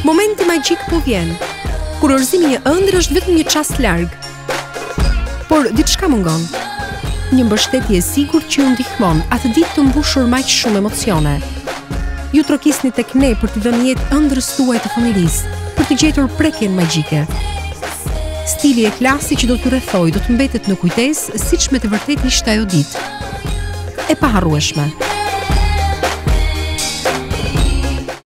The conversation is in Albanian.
Momenti magjik po vjen, kur orzimi një ëndër është vetëm një çast larg. Por diçka mungon. Një mbështetje e sigurt që ju ndihmon atë ditë të mbushur me aq shumë emocione. Ju trokisni tek ne për t'i dhënë jetë ëndrës tuaj të familjesë, për të gjetur prekjen magjike. Stili e klasi që do t'ju rrethojë do të mbetet në kujtesë, siç me të vërtetë ishte ajo ditë. E paharrueshme.